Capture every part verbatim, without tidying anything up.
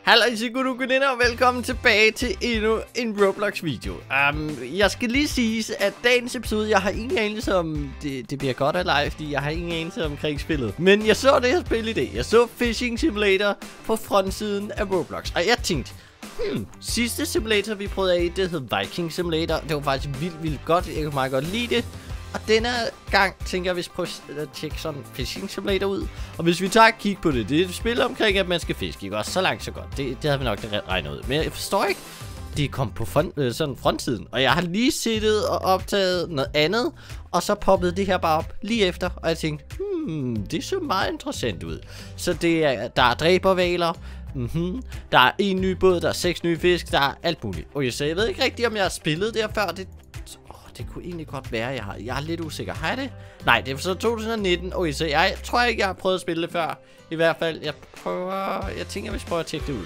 Hallo Sigurd og velkommen tilbage til endnu en Roblox video. um, Jeg skal lige sige, at dagens episode, jeg har ingen anelse om det, det bliver godt eller ej, fordi jeg har ingen anelse omkring spillet. Men jeg så det her spil i dag. Jeg så Fishing Simulator på frontsiden af Roblox, og jeg tænkte, hmm, sidste simulator vi prøvede af, det hed Viking Simulator. Det var faktisk vildt, vildt godt. Jeg kunne meget godt lide det. Og denne gang tænker jeg, hvis prøve at tjekke sådan Fishing Simulator ud. Og hvis vi tager et kig på det, det er et spil omkring, at man skal fiske, ikke også? Så langt, så godt. Det, det havde vi nok regnet ud. Men jeg forstår ikke, det kom på front, øh, sådan frontsiden. Og jeg har lige siddet og optaget noget andet, og så poppede det her bare op lige efter. Og jeg tænkte, hmm, det så meget interessant ud. Så det er, der er dræbervaler. Mm-hmm. Der er en ny båd, der er seks nye fisk, der er alt muligt. Okay, så jeg ved ikke rigtigt, om jeg har spillet der før. Det Det kunne egentlig godt være, jeg har. Jeg er lidt usikker. Har jeg det? Nej, det er så to tusind nitten. Okay, så jeg tror ikke, jeg har prøvet at spille det før. I hvert fald, jeg prøver... Jeg tænker, jeg vil prøve at tjekke det ud.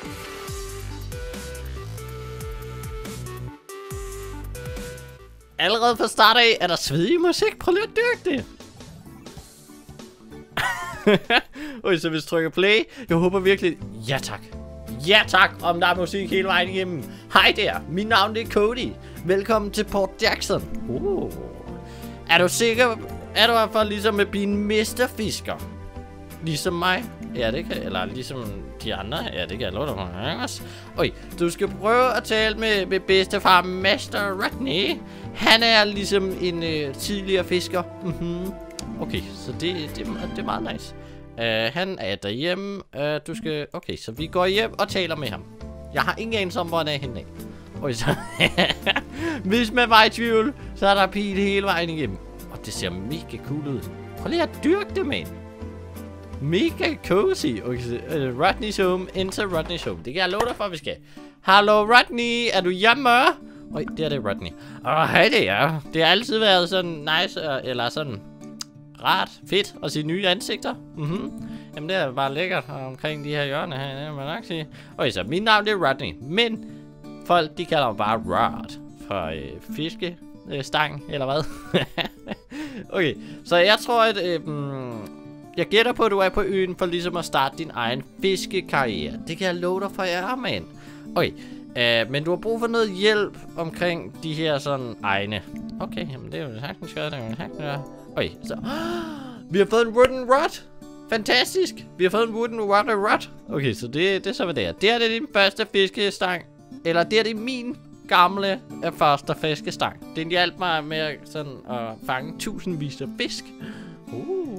Allerede fra start af er der svedig musik. Prøv lige at dyrke det. Okay, så hvis du trykker play, jeg håber virkelig... Ja tak. Ja tak, om der er musik hele vejen igennem. Hej der, mit navn er Cody. Velkommen til Port Jackson. Uh. Er du sikker? Er du i hvert fald ligesom at blive en mesterfisker? Ligesom mig? Ja, det kan. Eller ligesom de andre? Ja, det kan jeg love dig for. Oj, du skal prøve at tale med, med bedstefar Master Rodney. Han er ligesom en øh, tidligere fisker. Mm-hmm. Okay, så det, det, det er meget nice. Uh, han er derhjemme. Uh, du skal... Okay, så vi går hjem og taler med ham. Jeg har ingen anelse om, hvor han er henne af. Okay, så... Hvis man var i tvivl, så er der pil hele vejen igennem. Og det ser mega cool ud. Prøv lige at dyrke det, man. Mega cozy. Okay, så, uh, Rodney's home. Enter Rodney's home. Det kan jeg love dig for, vi skal. Hallo, Rodney. Er du hjemme? Oj, det er det, Rodney. Åh, oh, hej det er. Det har altid været sådan nice, eller sådan... rart, fedt at se nye ansigter. Mhm. Jamen det er bare lækkert omkring de her hjørner her, det må man nok sige. Okay, så mit navn det er Rodney, men folk de kalder mig bare Rod for øh, fiskestang, øh, eller hvad? Okay, så jeg tror at øh, jeg gætter på at du er på øen for ligesom at starte din egen fiskekarriere. Det kan jeg love dig for jer, mand. Okay, øh, men du har brug for noget hjælp omkring de her sådan egne. Okay, jamen det er jo sagtens gøre, det er jo sagtens gøre. Okay, så... Vi har fået en wooden rod! Fantastisk! Vi har fået en wooden water rod! Okay, så det, det er så, hvad det er. Det er det din første fiskestang. Eller det er det min gamle første fiskestang. Den hjalp mig med sådan at fange tusindvis af fisk. Uh.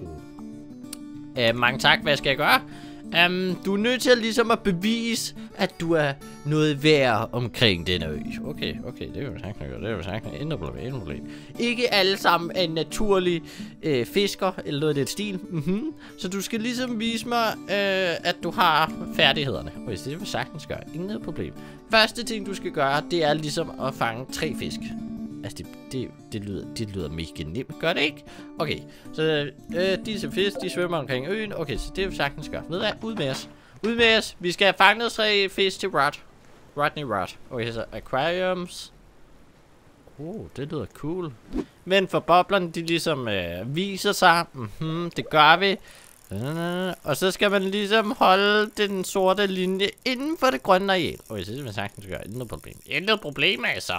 Uh, mange tak, hvad skal jeg gøre? Um, du er nødt til ligesom at bevise, at du er noget værd omkring denne ø. Okay, okay, det er jo sagt noget, det er jo sagt noget. Intet problem, intet problem. Ikke alle sammen er en naturlig øh, fisker, eller noget af det stil. Mm-hmm. Så du skal ligesom vise mig, øh, at du har færdighederne. Okay, så det vil sagtens gøre. Intet problem. Første ting, du skal gøre, det er ligesom at fange tre fisk. Altså, det, det, det, lyder, det lyder mega nemt. Gør det ikke? Okay, så øh, disse fisk, de svømmer omkring øen. Okay, så det er jo sagtens gør. Ved du hvad? Ud med os. Ud med os. Vi skal have fanget tre fisk til Rod. Rodney Rod. Okay, så aquariums. Oh, det lyder cool. Men for boblerne, de ligesom øh, viser sig. Mhm, det gør vi. Øh, og så skal man ligesom holde den sorte linje inden for det grønne areal. Okay, så det vil man sagtens gøre. Intet problem. Intet problem, altså.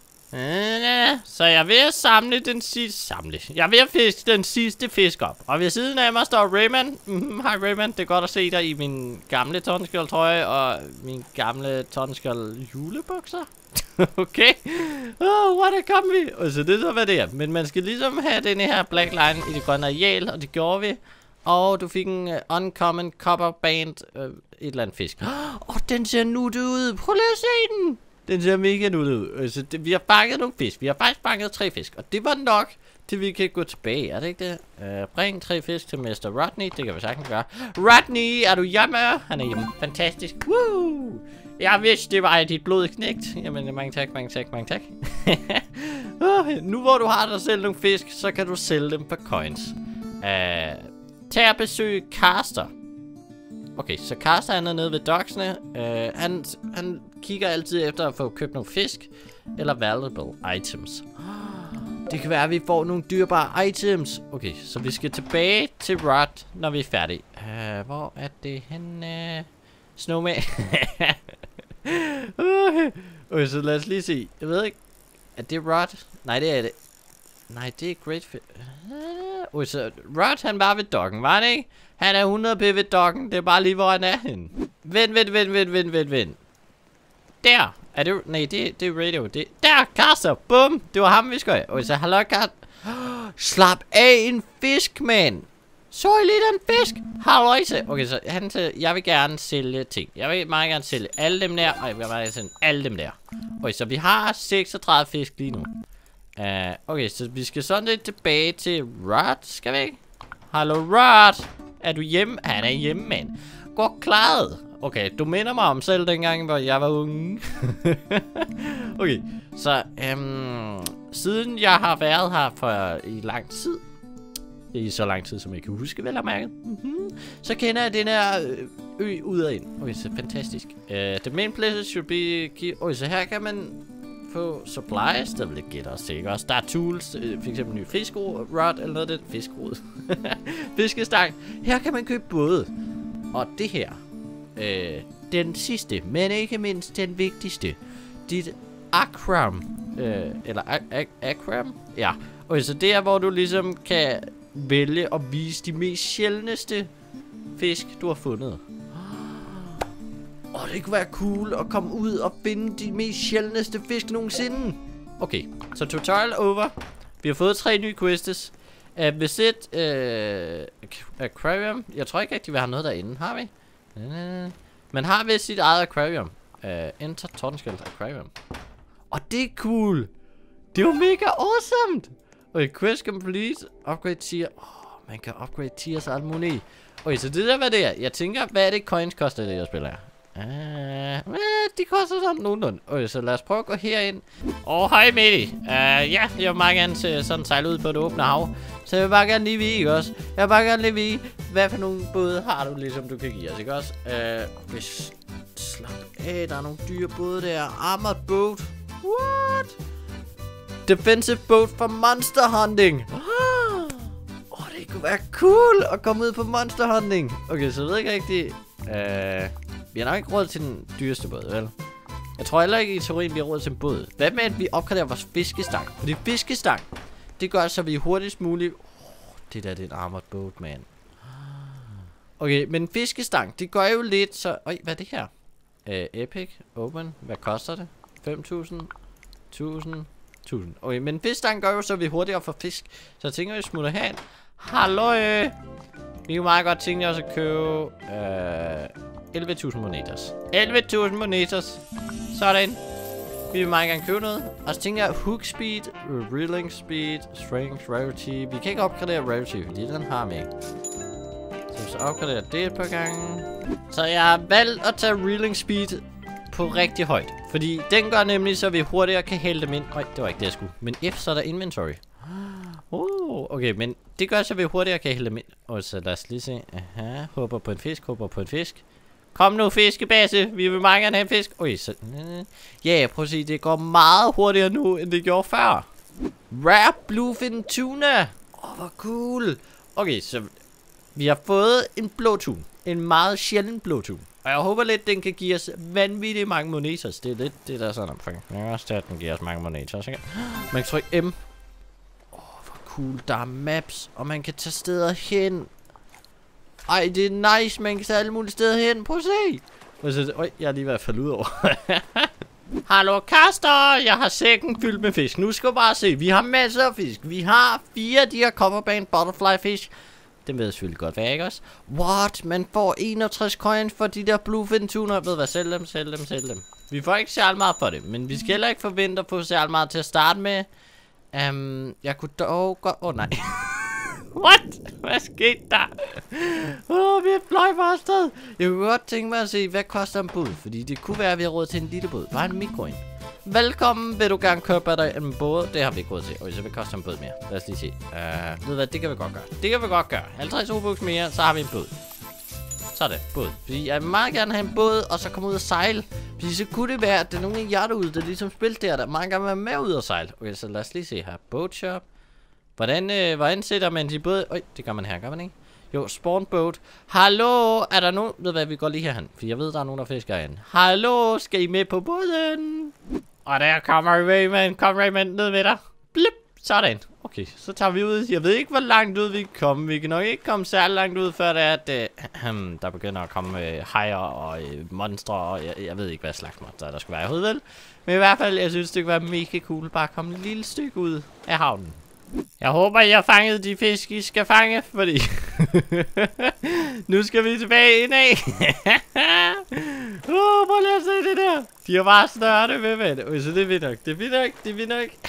Øh, så jeg er ved at samle den sidste... Samle. Jeg er ved at fiske den sidste fisk op. Og ved siden af mig står Raymond. Mm, hej Raymond, det er godt at se dig i min gamle tonskjold-trøje og min gamle tonskjold-julebukser. Okay. Oh, what a combi. Og så det er så, hvad det er. Men man skal ligesom have den her black line i det grønne areal, og det gjorde vi. Og du fik en uh, uncommon copper band, uh, et eller andet fisk. Åh, oh, den ser nuttet ud. Prøv lige at se den. Den ser mega nuttet ud. Altså, det, vi har fanget nogle fisk. Vi har faktisk fanget tre fisk. Og det var nok, til vi kan gå tilbage. Er det ikke det? Uh, bring tre fisk til Mister Rodney. Det kan vi sagtens gøre. Rodney, er du hjemme? Han er hjemme. Fantastisk. Woo! Jeg vidste, det var dit blod knægt. Jamen, mange tak, mange tak, mange tak. uh, nu hvor du har dig selv nogle fisk, så kan du sælge dem for coins. Uh, tag og besøg Caster. Okay, så Carsten er nede ved docksene. Uh, han, han kigger altid efter at få købt nogle fisk. Eller valuable items. Det kan være, at vi får nogle dyrebare items. Okay, så vi skal tilbage til Rod, når vi er færdige. Uh, hvor er det henne? Snowman. okay. okay, så lad os lige se. Jeg ved ikke. Er det Rod? Nej, det er det. Nej, det er Great Fish. Okay, så Rod, han var ved dokken, var det ikke? Han er hundrede p ved dokken. Det er bare lige, hvor han er henne. Vent, vent, vent, vent, vent, vent, vent. Der. Er det... Nej, det, det er radio. Det, der, Caster. Bum. Det var ham, vi skal have. Okay, så hallo, Caster. Slap af, en fisk, mand. Så I lidt af en fisk? Halløjse. Okay, så han siger, jeg vil gerne sælge ting. Jeg vil meget gerne sælge alle dem der, og jeg vil meget gerne sælge alle dem der. Okay, så vi har seksogtredive fisk lige nu. Uh, okay, så vi skal sådan lidt tilbage til Rod, skal vi ikke? Hallo, Rod. Er du hjemme? Han er hjemme, mand. Godt klaret. Okay, du minder mig om selv dengang, hvor jeg var unge. okay, så um, siden jeg har været her for i lang tid, i så lang tid, som jeg kan huske, vel at mærke, mm-hmm, så kender jeg den her ø ud og ind. Okay, så fantastisk. Uh, the main places should be... Okay, så her kan man få supplies, der vil jeg gætte også sikkert også. Der er tools, uh, for eksempel ny fiskerod eller noget af den fiskerod. Fiskestang. Her kan man købe både. Og det her, uh, den sidste, men ikke mindst den vigtigste, dit akram, uh, eller akram, ja. Okay, så det er, hvor du ligesom kan vælge at vise de mest sjældneste fisk, du har fundet. Åh, oh, det kunne være cool at komme ud og finde de mest sjældneste fisk nogensinde. Okay, så tutorial over. Vi har fået tre nye quests. Uh, visit uh, aquarium. Jeg tror ikke rigtig, vi har noget derinde. Har vi? Uh, man har vist sit eget aquarium. Uh, enter Tordenskjold Aquarium. Og det er cool. Det er jo mega awesome. Okay, quest complete. Upgrade tier. Oh, man kan upgrade tiers og alt muligt. Okay, så det der, hvad det er. Jeg tænker, hvad er det coins koster, det jeg spiller her? Uh, de koster sådan nogenlunde. Okay, så lad os prøve at gå herind. Åh, oh, hej Medi. Uh, ja, jeg vil meget gerne se sådan sejle ud på det åbne hav. Så jeg vil bare gerne lige vide, ikke også? Jeg vil bare gerne lige vide, hvad for nogle både har du ligesom, du kan give os, ikke også? Uh, hvis... Slap af, der er nogle dyre både der. Armored boat. What? Defensive boat for monster hunting. Åh, oh, det kunne være cool at komme ud på monster hunting. Okay, så jeg ved ikke rigtigt. Uh, vi har nok ikke råd til den dyreste båd, vel? Jeg tror heller ikke i teorien, vi har råd til en båd. Hvad med, at vi opgraderer vores fiskestang? Fordi fiskestang, det gør så, vi hurtigst muligt... Oh, det der, det er en armored boat, man. Okay, men fiskestang, det gør jo lidt så... Øj, hvad er det her? Uh, epic, open, hvad koster det? fem tusind, tusind, tusind. Okay, men fiskestang gør jo så, vi hurtigere får fisk. Så jeg tænker, vi smutter herind. Halløj! Vi kan meget godt tænke os at købe... Uh, elleve tusind moneters. elleve tusind moneters. Sådan. Vi vil meget gerne købe noget. Og så tænker jeg, hook speed, reeling speed, strength, rarity. Vi kan ikke opgradere rarity, fordi den har vi ikke. Så så opgraderer det et par gange. Så jeg har valgt at tage reeling speed på rigtig højt. Fordi den gør nemlig, så vi hurtigere kan hælde dem ind. Øj, det var ikke det, jeg skulle. Men F, så er der inventory. Oh, okay, men det gør så, vi hurtigere kan hælde dem ind. Og så lad os lige se. Aha, håber på en fisk, håber på en fisk. Kom nu, fiskebase. Vi vil meget gerne have en fisk. Oj, så... Ja, prøv at se. Det går meget hurtigere nu, end det gjorde før. Rare bluefin tuna. Åh, oh, hvor cool. Okay, så... Vi har fået en blå tun. En meget sjælden blå tun. Og jeg håber lidt, den kan give os vanvittigt mange moneters. Det er lidt det, der er sådan omkring. Jeg kan også tage, at den giver os mange moneters. Ikke? Man kan trykke M. Åh, oh, hvor cool. Der er maps, og man kan tage steder hen. Ej, det er nice, man kan tage alle mulige steder hen. Prøv at se. Prøv at se. Øj, jeg er lige ved at falde ud over. Hallo, Caster. Jeg har sækken fyldt med fisk. Nu skal du bare se. Vi har masser af fisk. Vi har fire af de her Copperband Butterfly fish. Den ved jeg selvfølgelig godt være, ikke også? What? Man får enogtres coins for de der bluefin tuner. Ved hvad? Sælg dem, sælg dem, sælg dem. Vi får ikke særlig meget for det. Men vi skal heller ikke forvente at få særlig meget til at starte med. Um, jeg kunne dog godt... Åh, oh, nej. What? Hvad skete der? Åh, oh, vi er fløj for afsted. Jeg kunne godt tænke mig at se, hvad koster en båd? Fordi det kunne være, at vi har råd til en lille båd. Bare en mikroen. Velkommen, vil du gerne købe dig en båd? Det har vi ikke råd til. Og så vil det koste en båd mere. Lad os lige se. Uh, ved hvad, det kan vi godt gøre. Det kan vi godt gøre. halvtreds robux mere, så har vi en båd. Så er det, båd. Fordi jeg vil meget gerne have en båd, og så komme ud og sejle. Fordi så kunne det være, at det er nogle af jer derude, der ligesom spiller der, der meget gerne vil være med ud og sejle. Okay, så lad os lige se her. Boat shop. Hvordan, øh, hvordan sætter man de både... Øj, det gør man her, gør man ikke? Jo, spawn boat. Hallo, er der nogen... Ved hvad, vi går lige herhen, for jeg ved, der er nogen, der fisker herhen. Hallo, skal I med på båden? Og der kommer Raymond. Kom Raymond, ned med dig. Blip, sådan. Okay, så tager vi ud. Jeg ved ikke, hvor langt ud vi kan komme. Vi kan nok ikke komme særlig langt ud, før det er, at øh, der begynder at komme øh, hajer og øh, monstre, og jeg, jeg ved ikke, hvad slags monster der skal være i hovedet, vel? Men i hvert fald, jeg synes, det kunne være mega cool bare at komme et lille stykke ud af havnen. Jeg håber, I har fanget de fisk, I skal fange, fordi nu skal vi tilbage indad. Åh, oh, prøv lige at se det der. De har bare snørt det med, mand. Oh, så det er vildt nok, det er vildt nok, det er vildt nok.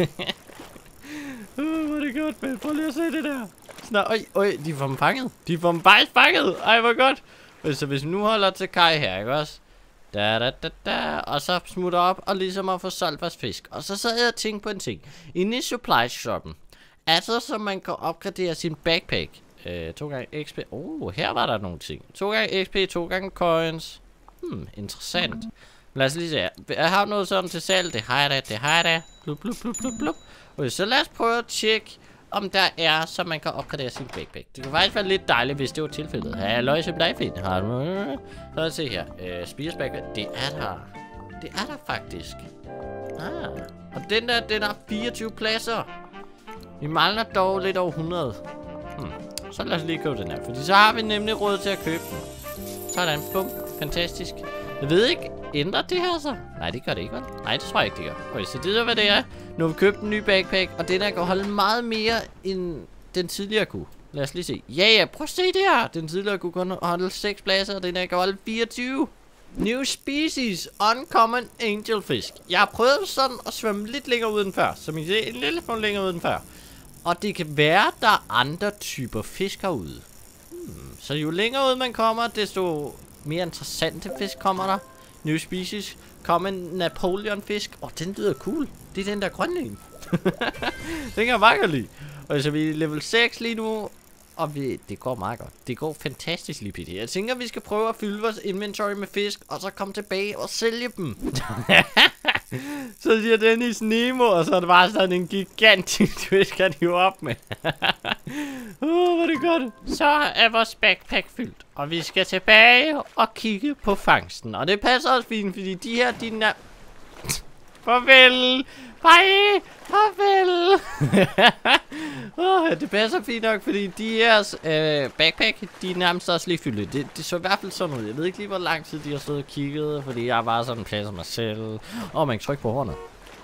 Åh, oh, hvor er det godt, mand. Prøv lige at se det der. Snart, øj, øj, de får dem fanget. De får dem bare fanget. Ej, hvor godt. Oh, så hvis vi nu holder til kaj her, ikke også? Da, da, da, da. Og så smutter op og ligesom at få solgt vores fisk. Og så sad jeg og tænkte på en ting. Inde i supply shoppen er så, så man kan opgradere sin backpack. Øh, to gange X P. Oh, her var der nogle ting. To gange X P, to gange coins. Hmm, interessant. Lad os lige se. Jeg har noget sådan til salg. Det har jeg da, det har jeg da. Blup, blup, blup, blup, blup. Okay, så lad os prøve at tjekke, om der er, så man kan opgradere sin backpack. Det kunne faktisk være lidt dejligt, hvis det var tilfældet. Halløj, så bliver fint. Har du... Så lad os se her. Øh, Spears backpack. Det er der. Det er der faktisk. Ah. Og den der, den har fireogtyve pladser. Vi mangler dog lidt over hundrede. Hmm. Så lad os lige købe den her. Fordi så har vi nemlig råd til at købe den. Sådan, bum. Fantastisk. Jeg ved ikke, ændrer det her så? Nej, det gør det ikke, vel? Nej, det tror jeg ikke, det gør. Okay, så det er, hvad det er. Nu har vi købt en ny backpack, og den her kan holde meget mere, end den tidligere kunne. Lad os lige se. Ja, ja, prøv at se det her. Den tidligere kunne kun holde seks pladser, og den her kan holde fireogtyve. New species, uncommon angelfisk. Jeg har prøvet sådan at svømme lidt længere uden før, som I ser, en lille smule længere uden før. Og det kan være, der er andre typer fisk herude. Hmm. Så jo længere ud man kommer, desto mere interessante fisk kommer der. New species. Kom en Napoleon fisk. Åh, oh, den lyder cool. Det er den der grønne en. Den kan jeg meget godt lide. Og så vi er level seks lige nu. Og vi, det går meget godt. Det går fantastisk lige pt. Jeg tænker, vi skal prøve at fylde vores inventory med fisk. Og så komme tilbage og sælge dem. Så siger Dennis Nemo. Og så er det bare sådan en gigantisk fisk, han hiver op med. Åh, oh, hvor er det godt. Så er vores backpack fyldt. Og vi skal tilbage og kigge på fangsten. Og det passer også fint, fordi de her, de er... Farvel! Hej! Farvel! Oh, det passer fint nok, fordi de her øh, backpack, de er nærmest også lige fyldt. Det, det så i hvert fald sådan ud. Jeg ved ikke lige, hvor lang tid de har stået og kigget, fordi jeg var sådan en plads af mig selv. Åh, oh, man kan trykke på hornet.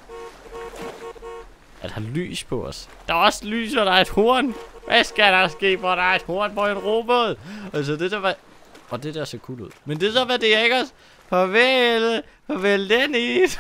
At have lys på os. Der er også lys, og der er et horn. Hvad skal der ske, hvor der er et horn på en robåd? Altså, det der var... Og det der ser cool ud. Men det er så, hvad det er, ikke også? Farvel! Farvel, Dennis!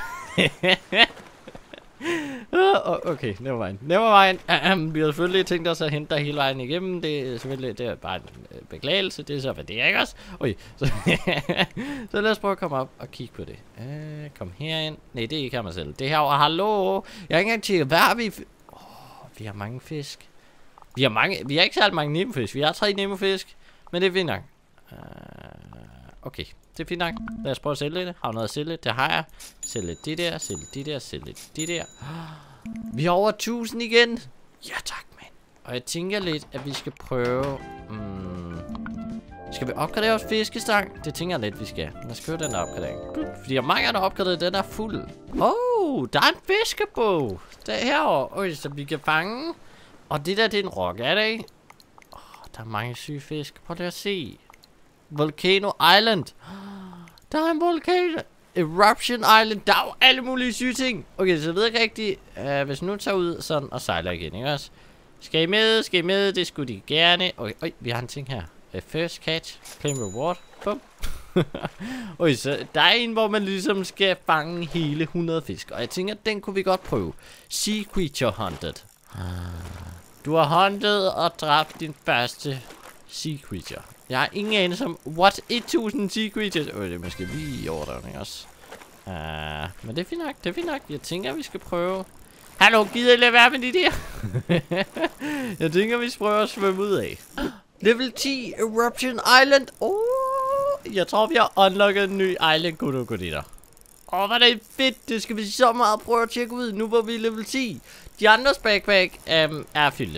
Okay, never mind. Never mind. Vi har selvfølgelig tænkt os at hente dig hele vejen igennem. Det er selvfølgelig det er bare en beklagelse. Det er så, hvad det er, ikke også? Oj. Så, så lad os prøve at komme op og kigge på det. Uh, kom herind. Nej, det er ikke her mig selv. Det her over. Hallo. Jeg har ikke engang tjekket. Hvad har vi? Åh, oh, vi har mange fisk. Vi har mange. Vi har ikke særlig mange nemofisk. Vi har tre nemofisk. Men det er fint nok. Uh, okay. Det er fint nok. Lad os prøve at sælge det. Har du noget at sælge? Det har jeg. Sælge det der, sælge det der, sælge det der. Vi har over tusind igen. Ja tak, mand. Og jeg tænker lidt, at vi skal prøve... Hmm, skal vi opgradere vores fiskestang? Det tænker jeg lidt, vi skal. Lad os købe den der opgradering. Fordi jeg mange der opgraderet, den er fuld. Åh, oh, der er en fiskebog. Der er herovre. Øj, så vi kan fange. Og det der, det er en rock, er det ikke? Åh, oh, der er mange syge fisk. Prøv lige at se. Volcano Island. Der er en vulkan. Eruption Island. Der er jo alle mulige syge ting. Okay, så ved jeg ikke rigtigt. Uh, hvis nu tager ud sådan og sejler igen, ikke også? Skal I med? Skal I med? Det skulle de gerne. Okay, øj, vi har en ting her. Uh, first catch. Claim reward. Bum. Okay, så der er en, hvor man ligesom skal fange hele hundrede fisk. Og jeg tænker, den kunne vi godt prøve. Sea Creature Hunted. Du har hunted og dræbt din første Sea Creature. Jeg har ingen anelse om... What? tusind sea creatures? Øh, det er måske lige overdrevning også. Uh, men det er fint nok, det er fint nok. Jeg tænker, vi skal prøve... Hallo, gider I lade være med de der? Jeg tænker, vi skal prøve at svømme ud af. Level ti, Eruption Island. Oh, jeg tror, vi har unlocket en ny island. Goddag, goddag. Åh, oh, hvor er det fedt. Det skal vi så meget prøve at tjekke ud, nu hvor vi er level ti. De andres backpack um, er fyldte.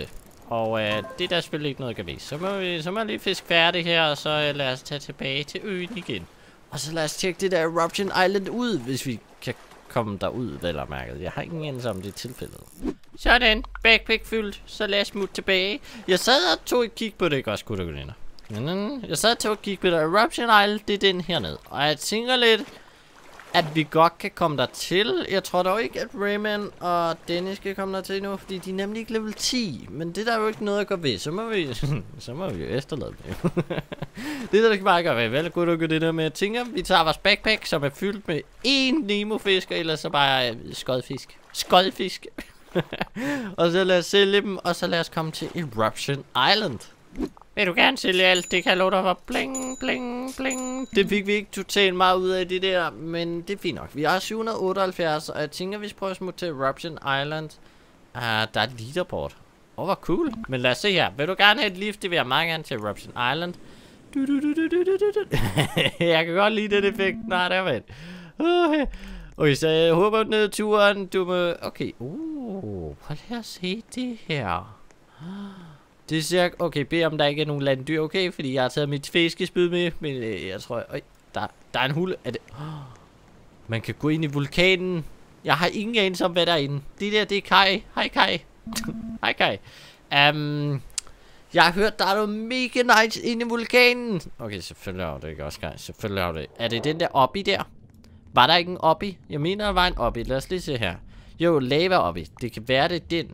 Og øh, det er der selvfølgelig ikke noget at gøre. Så må vi så må jeg lige fiske færdig her, og så øh, lad os tage tilbage til øen igen. Og så lad os tjekke det der Eruption Island ud, hvis vi kan komme derud, vel og mærket. Jeg har ingen anelse om det er tilfældet. Sådan, backpack fyldt, så lad os smutte tilbage. Jeg sad og tog et kig på det, ikke også, gutter og veninder? Jeg sad og tog et kig på det. Eruption Island, det er den hernede. Og jeg tænker lidt, at vi godt kan komme der til. Jeg tror dog ikke, at Rayman og Dennis skal komme der til nu, fordi de er nemlig ikke level ti. Men det der er jo ikke noget at gå ved. Så må vi, så må vi jo efterlade det. Det der kan bare gøre ved. Vel, godt og det der med, jeg tænker, vi tager vores backpack, som er fyldt med én Nemo-fisk, og ellers så bare skodfisk. Skodfisk. Og så lad os sælge dem, og så lad os komme til Eruption Island. Vil du gerne sælge alt? Det kan jeg love dig for. Bling, bling, bling. Det fik vi ikke totalt meget ud af det der, men det er fint nok. Vi har syv hundrede otteoghalvfjerds, og jeg tænker, vi prøver at smutte til Eruption Island. Uh, der er et leaderboard. Åh, oh, hvor cool. Men lad os se her. Vil du gerne have et lift? Det vil jeg meget gerne til Eruption Island. Du, du, du, du, du, du, du. Jeg kan godt lide den effekt. Nej, det er vel. Okay. Okay, så jeg håber ned turen. Du må... Okay. Uh, prøv lige at se det her. Det ser... Okay, bed om der ikke er nogen landdyr, okay? Fordi jeg har taget mit fiskespyd med. Men øh, jeg tror... Øj, der, der er en hule. Er det... Oh, man kan gå ind i vulkanen. Jeg har ingen anelse om, hvad der er inde. Det der, det er Kai. Hej, Kai. Hej, Kai. Um, jeg har hørt, der er noget mega nice inde i vulkanen. Okay, selvfølgelig er det ikke også, Kai. Selvfølgelig er det. Er det den der oppe der? Var der ikke en oppe? Jeg mener, der var en oppe. Lad os lige se her. Jo, lava oppe. Det kan være, det er den.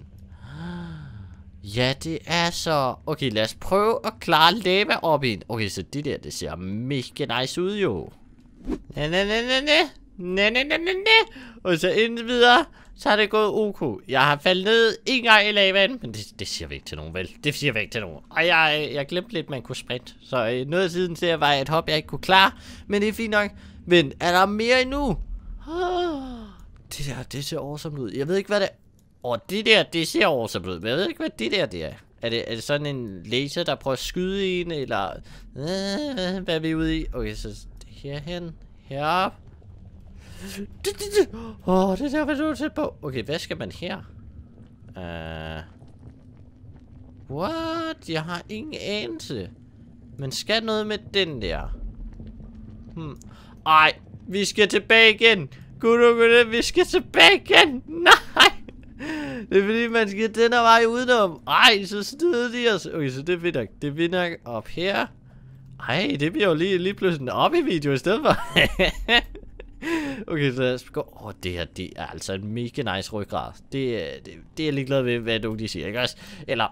Ja, det er så... Okay, lad os prøve at klare lava op i. Okay, så det der, det ser mega nice ud, jo. Næ, næ, næ, næ, næ. Næ, næ, næ, næ, næ. Og så indtil videre, så har det gået ok. Jeg har faldet ned en gang i lavaen, men det, det siger vi ikke til nogen, vel? Det siger vi ikke til nogen. Og jeg, jeg glemte lidt, man kunne sprinte. Så øh, noget af tiden ser var et hop, jeg ikke kunne klare. Men det er fint nok. Men er der mere endnu? Oh, det der, det ser awesome ud. Jeg ved ikke, hvad det er. Og det der, det ser awesome ud. Men jeg ved ikke, hvad det der, det er. Er det, er det sådan en laser, der prøver at skyde en, eller... Øh, hvad er vi ude i? Okay, så herhen. Herop. Åh, oh, det der var du tæt på. Okay, hvad skal man her? Uh, what? Jeg har ingen anelse. Man skal noget med den der. Hmm. Ej, vi skal tilbage igen. Gud, gud, vi skal tilbage igen. Nej. Det er fordi, man skal den her vej udenom. Ej, så støder de os. Okay, så det vinder det vinder op her. Ej, det bliver jo lige, lige pludselig en op i video i stedet for. Okay, så lad os gå. Åh, oh, det her, det er altså en mega nice ryggrad. Det, det, det er jeg ligeglad ved, hvad du de siger, ikke også? Eller...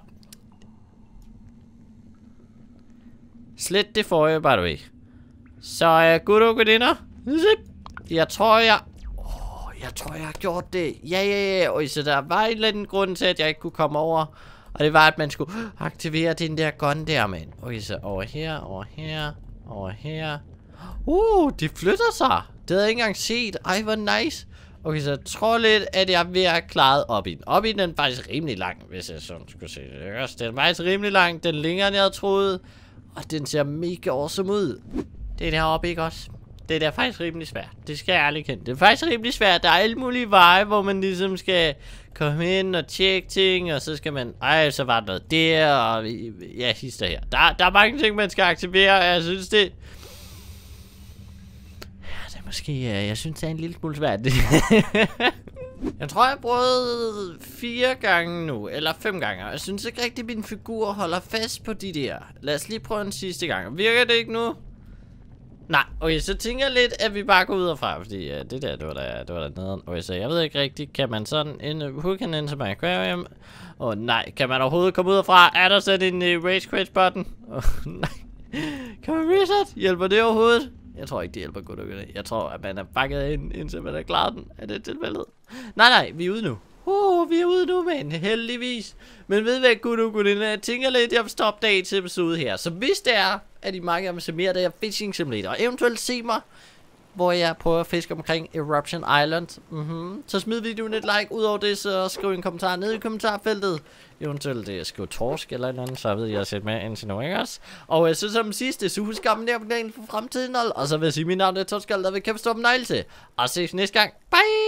Slet det for jer, by the way. Så, uh, gud og gudinder. Jeg tror, jeg... Åh, oh, jeg tror, jeg har gjort det. Ja, ja, ja. Og så der var en eller anden grund til, at jeg ikke kunne komme over. Og det var, at man skulle aktivere den der gun der, mand. Okay, så over her, over her, over her. Uh, de flytter sig. Det havde jeg ikke engang set. Ej, hvor nice. Okay, så jeg tror lidt, at jeg er ved at have klaret op i den. Op i den er faktisk rimelig lang, hvis jeg sådan skulle se det. Den er faktisk rimelig lang. Den er længere, end jeg havde troet. Og den ser mega awesome ud. Det er deroppe, ikke også? Det er faktisk rimelig svært. Det skal jeg ærligt kende. Det er faktisk rimelig svært. Der er alle mulige veje, hvor man ligesom skal komme ind og tjekke ting. Og så skal man... Ej, så var der noget der. Og ja, hister her. Der, der er mange ting, man skal aktivere. Jeg synes, det... Måske, jeg synes, det er en lille smule svært. Jeg tror, jeg har prøvet fire gange nu, eller fem gange. Jeg synes ikke rigtig, at min figur holder fast på de der. Lad os lige prøve en sidste gang. Virker det ikke nu? Nej, okay, så tænker jeg lidt, at vi bare går ud herfra, fordi ja, det der, det var der, det var der nederen. Okay, så jeg ved ikke rigtigt, kan man sådan, en, who can enter my aquarium? Åh oh, nej, kan man overhovedet komme ud herfra? Er der sat en uh, rage quit button? Åh oh, nej. Kan man reset? Hjælper det overhovedet? Jeg tror ikke, det hjælper godt. Jeg tror, at man er bakket ind, indtil man er klaret den. Er det tilfældet? Nej, nej, vi er ude nu. Uh, vi er ude nu, men heldigvis. Men ved hvad, gud, gud, jeg tænker lidt, jeg vil stoppe dagens episode her. Så hvis det er, at I mange vil se mere af det her Fishing Simulator, og eventuelt se mig, hvor jeg prøver at fiske omkring Eruption Island, mm-hmm. så smid videoen et like. Udover det, så skriv en kommentar ned i kommentarfeltet. Eventuelt det skriv torsk eller noget andet, så ved jeg at sætte med indtil nu, ikke også? Og så som sidste, så husk at abonnere på kanalen for fremtiden, og så vil jeg sige, mit navn er Torskald, der vil kæmpe stå op en negle til. Og ses næste gang. Bye!